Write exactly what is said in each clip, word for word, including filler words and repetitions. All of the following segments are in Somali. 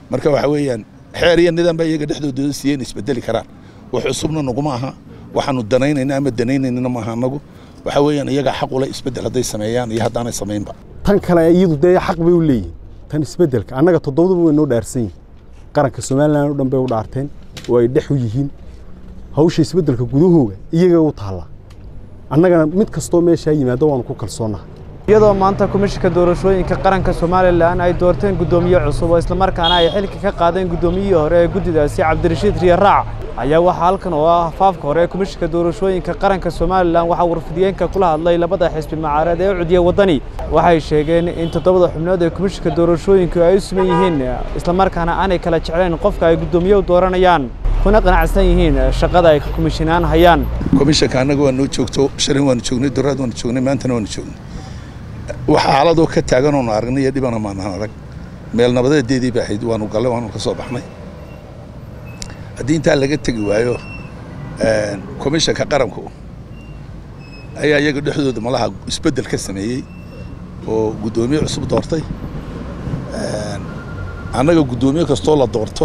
marka waxa weeyaan xeer iyo nidaam baa iyaga dhexdooda siiyeen isbedeli karaan wax cusubna naguma aha waxaanu danaynaynaa ama danaynaynaa ma aha anagu waxa weeyaan iyaga xaq u leh isbedel haday sameeyaan iyo haddaanay sameynba tan kale iyadu de xaq bay u leeyihiin tan isbedelka annaga toddobadaba way noo dhaarsan yihiin qaranka Soomaaliland oo dhan bay u dhaarteen oo ay dhex u yihiin hawsha isbedelka gudahooga iyaga u taala annagana mid kastoo meesha yimaado waan ku kalsoonahay iyadoo maanta komishanka doorashooyinka qaranka Soomaaliland ay doorteen gudoomiye cusub oo isla markaana ay xilka ka qaadeen gudoomiyihii hore ee guddidaasi Cabdirashiid Riyaraac ayaa waxa halkan oo ah faafka hore ee komishanka doorashooyinka qaranka Soomaaliland waxa warfidiyeenka kula hadlay labada xisbi mucaarad ee cudiyay wadani waxay sheegeen in toddobada xubnood ee komishanka doorashooyinka ay u siman yihiin isla markaana aanay kala jeclayn qofka ay gudoomiye u dooranayaan kuna qanacsan yihiin shaqada ay komishanaan hayaan komishanka anagu waa noo joogto shalay waan joognay daraad waan joognay maantana waan joognay waxa xaalado ka taagan oo aragnay dibana ma arag meel nabadeedii baa ahayd waanu galay waanu ka soo baxnay hadii inta laga tagi waayo ee komishanka qaranku ayaa iyaga dhexdooda malaha isbedel ka sameeyay oo gudoomiye cusub doortay ee anaga gudoomiye kasto la doorto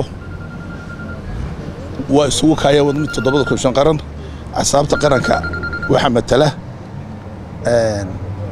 waa isugu kaaya wadmid toddobada komishan qaran asaabta qaranka waxa matala ee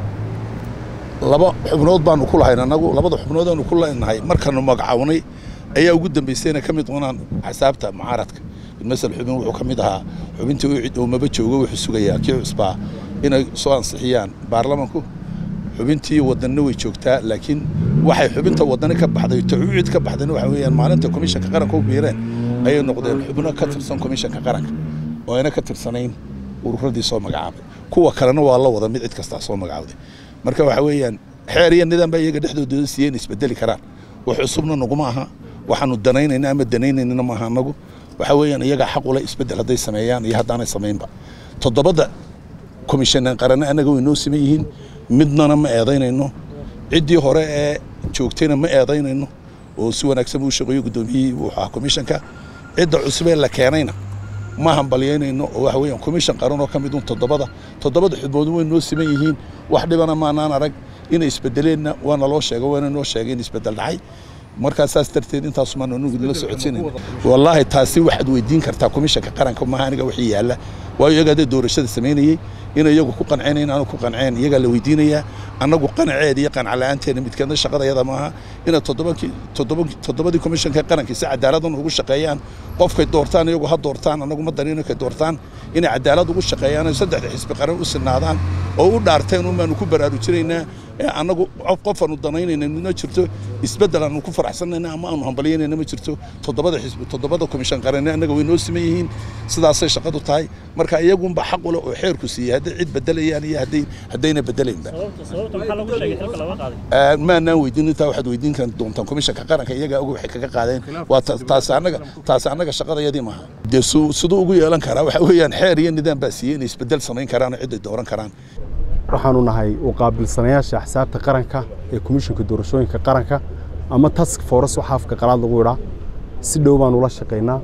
laba xubnood baanu ku lahayn anagu labada xubnood aanu ku leenahay markaanu magacawnay ayaa ugu dambeysayna kamid doonaan xisaabta mucaaradka masal xubin wuxuu kamid ahaa xubintii uu cid oo maba joogo wuxuu sugayaa kii cusba inay soo ansixiyaan baarlamaanku xubintii wadanna way joogtaa laakiin waxay xubinta wadana ka baxday tawciid ka baxday waxa weeyaan maalinta komishanka qaranka u biireen ayay noqdeen xubno ka tirsan komishanka qaranka oo ayna ka tirsanayn ururadii soo magacaabay kuwa kalena waa la wada mid cid kasta soo magacaabay marka waxa weeyaan xeer iyo nidaam baa iyaga dhexdooda siiyeen isbedeli karaan wax cusubna naguma aha waxaanu danaynaynaa ama danaynaynaa ma aha anagu waxa weeyaan iyaga xaq u leh isbedel haday sameeyaan iyo haddaanay sameynba toddobada komishanan qaran anaga way noo siman yihiin midnana ma eedaynayno cidii hore ee joogtayna ma eedaynayno oo si wanaagsan u shaqeeyo gudoomiyihii waxa komishanka cidda cusub ee la keenayna ma hambalyeynayno oo waxa weeyaan komishan qaran oo kamid ah toddobada toddobada xubnood way noo siman yihiin wax dhibana ma aanan arag in isbedelena waana loo sheegay waana noo sheegay in isbedel dhacay marka saas darteed intaas ma noo la socodsiinay wallahi taasi waxaad weydiin kartaa komishanka qaranka ma aniga wixii yaala waayo iyaga doorashada sameynayay in iyagu ku qanceen aan ku qanceen iyaga la weydiinaya anagu qanceed iyo qancalaanteena mid kana shaqadayada ma aha in toddobadii toddobadii toddobadii komishanka qaranka si cadaalad ugu shaqeeyaan qofkay doortaan iyagu ha doortaan anagu ma dariino ka doortaan in cadaalad ugu shaqeeyaan saddexda xisbi qaran u sinaadaan oo u dhaarteen oo maanu ku baraarujinayna anagu qof aanu danaynayna midna jirto isbedel aanu ku faraxsanayna ama aanu hambalyeynayna ma jirto toddobada xisbi toddobada komishan qaran anaga way noo siman yihiin sidaas ay shaqadu tahay marka iyagu ba xaq u leh oo xeerku siiyay hadii cid bedelayaan iyo hadii hadayna bedelaynba sababta waxa lagu sheegay xilka laba qaaday ee ma naan weydiin inta waxaad weydiin kan doontaan komishanka qaranka iyaga ugu wixii kaga qaadeen waa taas anaga taas anaga shaqadayadii maaha de sidoo ugu yeelan kara waxa weeyaan xeer iyo nidaam baa siiyay in isbedel sameyn karaan cid ay dooran karaan waxaanu nahay u qaabilsanayaasha xisaabta qaranka ee komishanka doorashooyinka qaranka ama task force waxa afka qalaad lagu yiraahdo si dhow baan ula shaqeynaa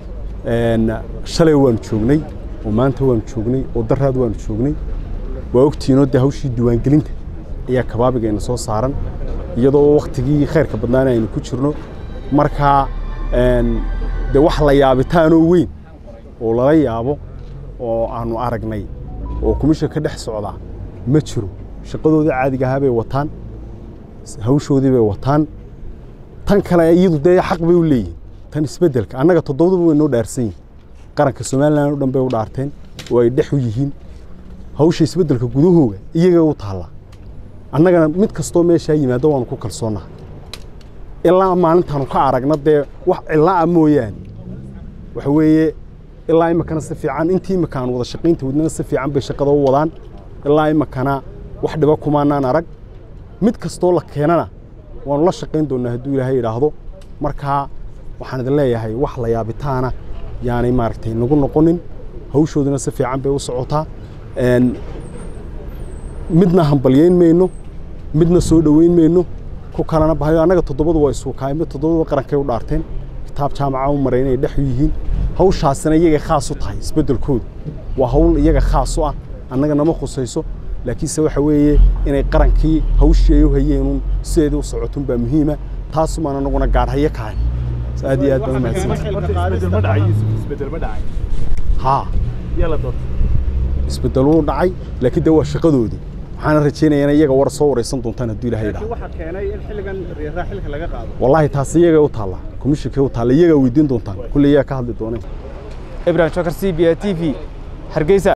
een shalay waan joognay oo maanta waan joognay oo daraad waan joognay waa ogtiino de hawshii diiwaangelinta ayaa kabaabigeena soo saaran iyadoo waqtigii khayrka badnaana aynu ku jirno marka een de wax la yaabitaan oo weyn oo la yaabo oo aanu aragnay oo komishanka dhex socda ma jiro shaqadooda caadiga ah bay wataan hawshoodii bay wataan tan kale iyadu de xaq bay u leeyihiin tan isbedelka annaga toddobadaba way noo dhaarsan yihiin qaranka Soomaaliland oo dhan bay u dhaarteen oo ay dhex u yihiin hawsha isbedelka gudahooga iyaga u taala annagana mid kastoo meesha yimaado waan ku kalsoonahay ilaa maalintaanu ka aragna de wax cilaa mooyaan waxa weeye ilaa imkana si fiican intii imkaan wada shaqeynta wadnana si fiican bay shaqada u wadaan ilaa imkana wax dhiba kumaanaan arag mid kastoo la keenana waan la shaqeyn doonaa haduu Ilaahay yiraahdo marka waxaan idin leeyahay wax la yaabitaana yaani maartay nagu noqonin hawshooduna si fiican bay u socotaa een midna hambalyeyn meeyno midna soo dhaweyn meeyno ku kalena bahayo anaga toddobadu way soo kaaymo toddobadu qarankay u dhaarteen kitaab jaamaca u mareynay dhex u yihiin hawshaasina iyaga khaas u tahay isbedelkooda waa hawl iyaga khaas u ah annaga nama khusayso laakiin se waxa weeye inay qarankii hawshii ay u hayeen sideedu u socotun baa muhiima taas ma anaguna gaar haye kahay aad iyo aad baan mahadsantahay isbedel ma dhacay isbedel ma dhacay ha yala dood isbedel uu dhacay laakiin de waa shaqadoodii waxaan rajaynayaa iyaga war soo wareysan doontaan haddii ilaahay yiraahdo waxa keenay in xilligan riyaa xilka laga qaado wallahi taas iyaga u taala komishinka u taala iyaga weydiin doontaan kulliya ka hadli doonay Ibrahim Shakar C B A T V Hargeysa